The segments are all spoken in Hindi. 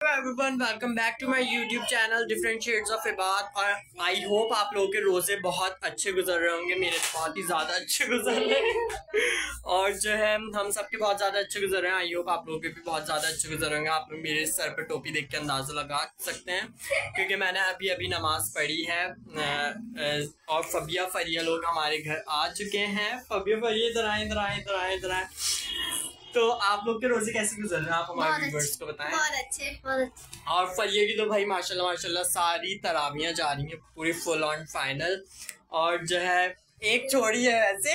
Everyone, welcome back to my YouTube channel different shades of Ibad. और आई होप आप लोगों के रोज़े बहुत अच्छे गुजर रहे होंगे। मेरे बहुत ही ज़्यादा अच्छे गुजर रहे हैं और जो है हम सबके बहुत ज़्यादा अच्छे गुजर रहे हैं। आई होप आप लोगों के भी बहुत ज़्यादा अच्छे गुजर होंगे। आप लोग मेरे सर पर टोपी देख के अंदाज़ा लगा सकते हैं क्योंकि मैंने अभी नमाज़ पढ़ी है और फबिया फरिया लोग हमारे घर आ चुके हैं। फबिया फरिया इधर आए। तो आप लोग के रोजे कैसे गुजर रहे हैं, आप हमारे व्यूअर्स को बताएं। बहुत अच्छे। और फरिया की तो भाई माशाल्लाह सारी तरावियां जा रही हैं पूरी फुल ऑन फाइनल। और जो है एक छोड़ी है वैसे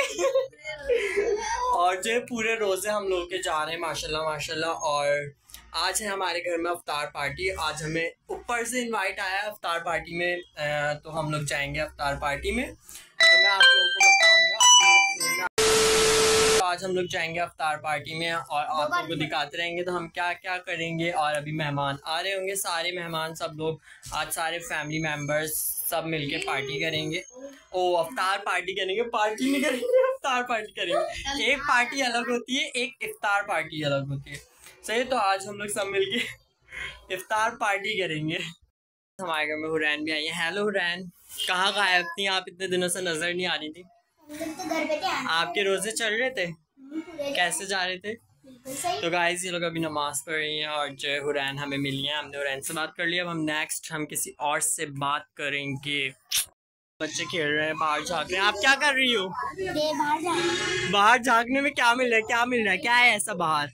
और जो है पूरे रोजे हम लोग के जा रहे हैं माशाल्लाह। और आज है हमारे घर में अफ्तार पार्टी। आज हमें ऊपर से इनवाइट आया है अफ्तार पार्टी में, तो हम लोग जाएंगे अफ्तार पार्टी में। तो मैं आप लोगों को बताऊंगा आज हम लोग जाएंगे अफ्तार पार्टी में और आप लोगों को दिखाते रहेंगे तो हम क्या क्या करेंगे। और अभी मेहमान आ रहे होंगे, सारे मेहमान सब लोग आज सारे फैमिली मेंबर्स सब मिलके पार्टी करेंगे। ओ अफ्तार पार्टी करेंगे, पार्टी नहीं करेंगे, अफ्तार पार्टी करेंगे। एक पार्टी अलग होती है, एक इफ्तार पार्टी अलग होती है। सही, तो आज हम लोग सब मिलके इफ्तार पार्टी करेंगे। हमारे घर में हुरैन भी आई है। हेलो हुरैन, कहाँ गायब थी आप? इतने दिनों से नजर नहीं आ रही थी। तो घर पे थे। आपके रोजे चल रहे थे? कैसे जा रहे थे? तो गाइस ये लोग अभी नमाज पढ़ रही हैं और जो हुरैन हमें मिली है, हमने हुरैन से बात कर लिया। अब हम किसी और से बात करेंगे। बच्चे खेल रहे हैं, बाहर झाँक रहे हैं। आप क्या कर रही हो? बाहर झाँकने में क्या मिल रहा है? क्या है ऐसा बाहर?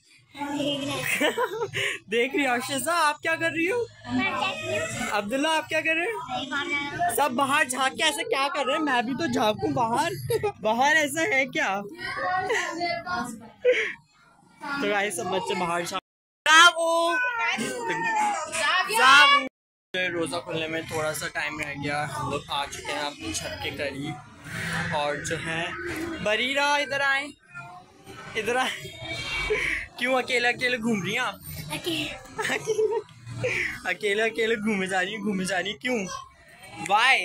देख रही हो? अर्शिजा आप क्या कर रही हो? अब्दुल्ला आप क्या कर रहे हैं? सब बाहर झाँक के ऐसे क्या कर रहे हैं? मैं भी तो झाँकूं बाहर ऐसा है क्या? तो गाइस सब बच्चे बाहर रोजा खुलने में थोड़ा सा टाइम रह गया। हम लोग आ चुके हैं अपनी छत के करीब। और जो है बरीरा इधर आए। क्यों अकेले घूम रही हैं आप? अकेले घूमे जा रही क्यों? वाई?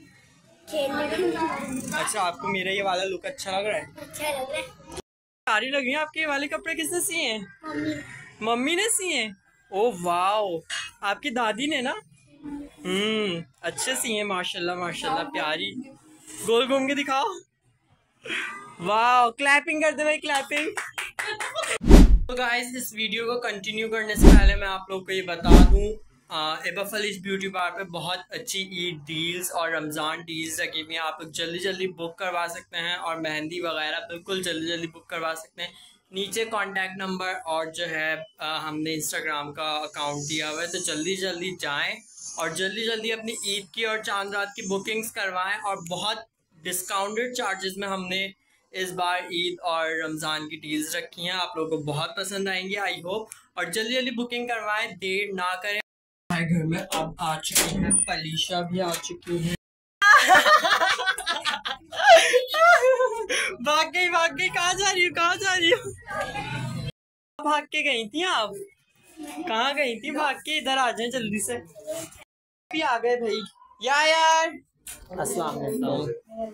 अच्छा, आपको मेरा ये वाला लुक अच्छा लग रहा है? अच्छा लग रहा है। सारी लग रही है। आपके वाले कपड़े किसने सिए हैं? मम्मी ने सिए हैं। ओ वाओ, आपकी दादी ने ना? अच्छे सिए हैं माशाल्लाह प्यारी। गोल घूम के दिखाओ। वाओ, क्लैपिंग कर दे भाई, क्लैपिंग। तो गाइस इस वीडियो को कंटिन्यू करने से पहले मैं आप लोगों को ये बता दूं, एबा फलीज ब्यूटी बार पे बहुत अच्छी ईद डील्स और रमज़ान डील्स रखी हुई हैं। आप लोग जल्दी बुक करवा सकते हैं और मेहंदी वगैरह बिल्कुल जल्दी बुक करवा सकते हैं। नीचे कॉन्टैक्ट नंबर और जो है हमने इंस्टाग्राम का अकाउंट दिया हुआ है, तो जल्दी जाएँ और जल्दी अपनी ईद की और चांद रात की बुकिंग्स करवाएँ। और बहुत डिस्काउंटेड चार्जेस में हमने इस बार ईद और रमज़ान की डील्स रखी हैं। आप लोगों को बहुत पसंद आएंगी आई होप। और जल्दी बुकिंग करवाएं, देर ना करें। हमारे घर में अब आ चुकी हैं, फलीशा भी आ चुकी हैं। भाग गई। कहाँ जा रही हो? भाग के गई थी आप? कहाँ गई थी भाग के? इधर आ जाए जल्दी से। भी आ गए भाई। यार अस्सलाम वालेकुम।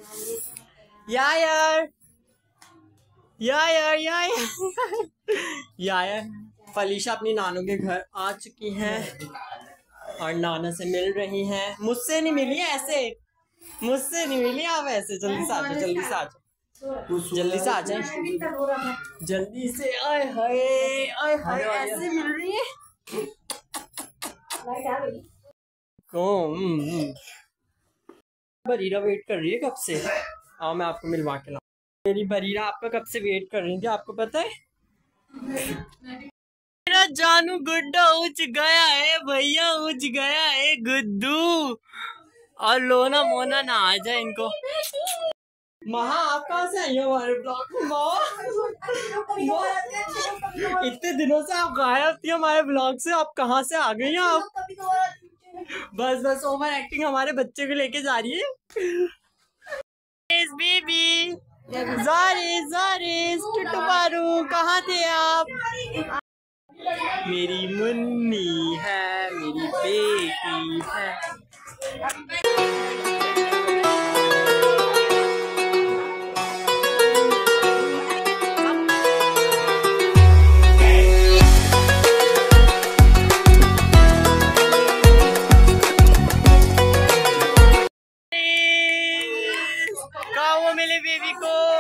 यार फलीशा अपनी नानू के घर आ चुकी हैं और नाना से मिल रही हैं। मुझसे नहीं मिली है ऐसे, मुझसे नहीं मिली आप ऐसे। जल्दी से आ जाए जल्दी से। आए हाय ऐसे मिल रही है। बरीरा वेट कर रही है कब से। आओ मैं आपको मिलवा के लाऊं। मेरी बरीरा आपका कब से वेट कर रही थी, आपको पता है? मेरा जानू गुड्डा उठ गया है भैया, उठ गया है गुड्डू। और लोना मोना ना आ जाए इनको। महा आप कहाँ से आई हो हमारे ब्लॉग में? इतने दिनों से आप गायब थी हमारे ब्लॉग से, आप कहाँ से आ गई हैं आप? बस ओवर एक्टिंग हमारे बच्चे को लेके जा रही है। बेबी जारिस टुटू बारू, कहाँ थे आप? मेरी मुन्नी है, मेरी बेटी है।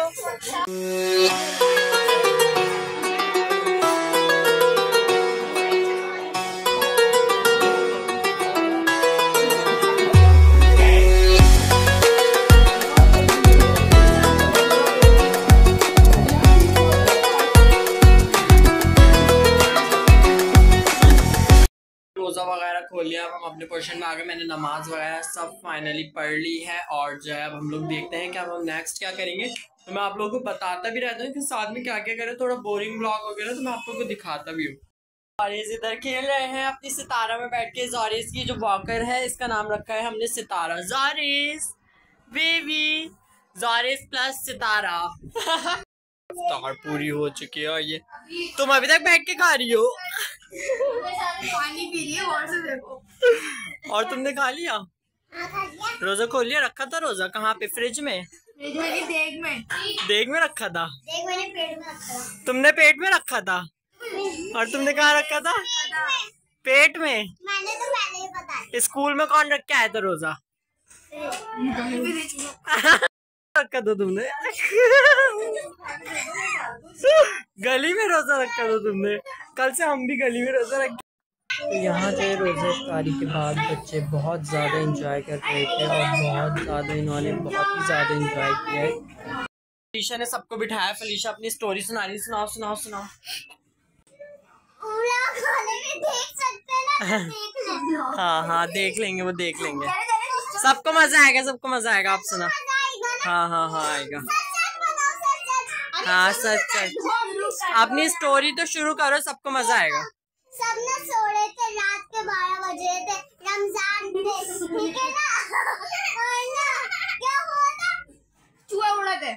रोज़ा वगैरह खोल लिया, अब हम अपने पोर्शन में आ गए। मैंने नमाज वगैरह सब फाइनली पढ़ ली है और जो है अब हम लोग देखते हैं कि अब हम नेक्स्ट क्या करेंगे। तो मैं आप लोगों को बताता भी रहता हूँ कि साथ में क्या क्या करें। थोड़ा बोरिंग ब्लॉग हो गया तो मैं आप लोगों को दिखाता भी हूँ। जारिस इधर खेल रहे हैं अपनी सितारा में बैठ के। जारिस की जो वॉकर है इसका नाम रखा है हमने सितारा। जारिस बेबी, जारिस प्लस सितारा। इफ्तार पूरी हो चुकी है और ये तुम अभी तक बैठ के खा रही हो। पानी पी रही है और से देखो। और तुमने खा लिया? रोजा खोल लिया? रखा था रोजा कहाँ पे? फ्रिज में? देग में। देग में रखा था? देग मैंने पेट में रखा था। तुमने पेट में रखा था? और तुमने कहाँ रखा था? पेट में। मैंने तो पहले ही बताया। स्कूल में कौन रख के आया था रोजा? रखा था तुमने? गली में रोजा रखा था तुमने? कल से हम भी गली में रोजा रख। तो यहाँ पे रोज़ा इफ्तारी के बाद बच्चे बहुत ज़्यादा इंजॉय कर रहे थे और बहुत ज़्यादा इन्होंने बहुत ही ज़्यादा इंजॉय किया है। फलीशा ने सबको बिठाया। फलीशा अपनी स्टोरी सुना रही। सुनाओ सुनाओ सुनाओ। देख सकते हैं ना? हाँ हाँ देख लेंगे, वो देख लेंगे। सबको मजा आएगा, सबको मजा आएगा। आप सुना। हाँ हाँ हाँ आएगा। हाँ सच सच। अपनी स्टोरी तो शुरू करो, सबको मजा आएगा। सबने सो रहे थे, रात के 12 बजे थे, रमजान थे, ठीक है ना? और ना क्या हुआ था? चूहे उड़े थे।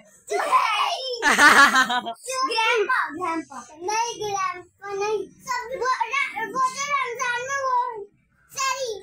ग्रैंडपा नहीं सब वो जो रमजान में वो सैरी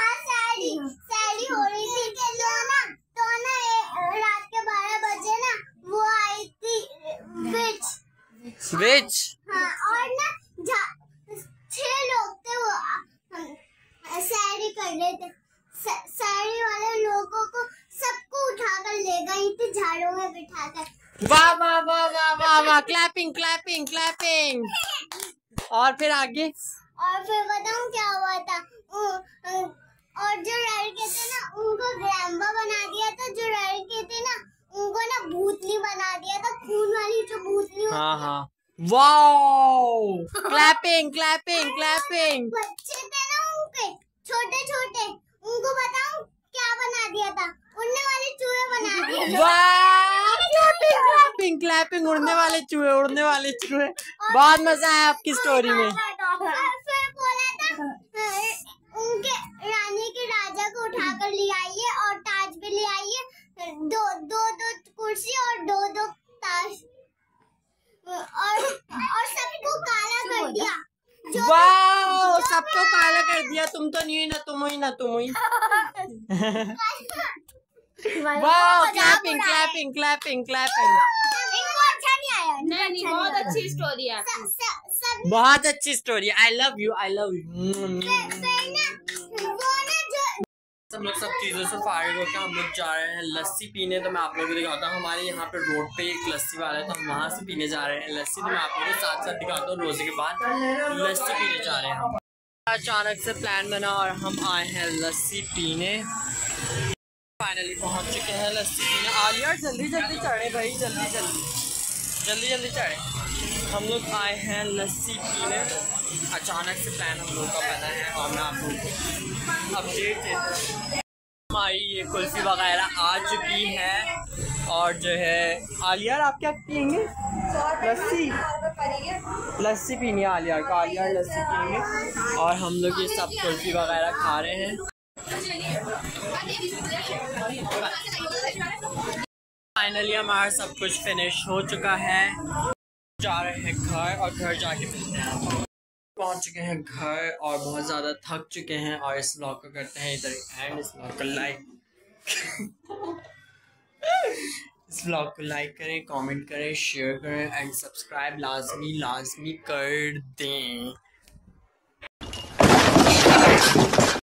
हो रही थी कि तो ना रात के 12 बजे ना वो आई थी विच। हाँ, और ना 6 लोग थे, वो सैरी कर रहे थे। सैरी वाले लोगों को सबको उठाकर ले गई थी झाड़ों में बिठाकर। वाह वाह वाह वाह वाह वाह। Clapping clapping clapping. और फिर आगे? और फिर बताऊं क्या हुआ था? और जो लड़के थे ना उनको ग्रैंबा बना दिया था। जो लड़के थे ना उनको ना भूतनी बना दिया था, खून वाली जो भूतनी। हाँ हाँ वाओ। Clapping clapping clapping. बच्चे थे ना उनके छोटे छोटे, उनको बताऊं क्या बना दिया था? उड़ने वाले चूहे बना दिए। वाह क्लैपिंग क्लैपिंग क्लैपिंग। उड़ने वाले चूहे, उड़ने वाले चूहे। बहुत मजा आया आपकी स्टोरी में। फिर बोला था उनके रानी के राजा को उठाकर ले आइए और ताज भी ले आइए। दो कुर्सी और दो ताज। और सबको काला कर दिया। वाह सबको काला कर दिया। तुम तो नहीं हुई ना, तुम हुई ना, तुम हुई। वाह क्लैपिंग क्लैपिंग क्लैपिंग क्लैपिंग। अच्छा नहीं आया। नहीं बहुत अच्छी स्टोरी है। बहुत अच्छी story. I love you, I love you. हम लोग सब चीज़ों से फारिग होकर हम लोग जा रहे हैं लस्सी पीने। तो मैं आप लोगों को दिखाता हूँ, हमारे यहाँ पे रोड पे एक लस्सी वाला है तो हम वहाँ से पीने जा रहे हैं लस्सी। तो मैं आप लोगों को साथ साथ दिखाता हूँ रोजे के बाद लस्सी पीने जा रहे हैं हम। अचानक से प्लान बना और हम आए हैं लस्सी पीने। फाइनली पहुँच चुके हैं लस्सी पीने। आलिया जल्दी जल्दी चढ़े भाई, जल्दी जल्दी जल्दी जल्दी चढ़े। हम लोग आए हैं लस्सी पीने। अचानक से प्लान हम लोग का बना है और मैं आप लोगों को अपडेट देता हूँ। हमारी ये कुल्फी वगैरह आ चुकी है और जो है आलिया आप क्या पियेंगे? लस्सी। लस्सी पीनी है आलिया को। आलिया लस्सी पियेंगे और हम लोग ये सब कुल्फी वगैरह खा रहे हैं। फाइनली हमारा सब कुछ फिनिश हो चुका है। जा रहे हैं घर और घर जाके मिलते हैं। पहुंच चुके हैं घर और बहुत ज़्यादा थक चुके हैं और इस ब्लॉग को करते हैं इधर एंड। इस ब्लॉग को लाइक इस ब्लॉग को लाइक करें, कमेंट करें, शेयर करें एंड सब्सक्राइब लाजमी कर दें।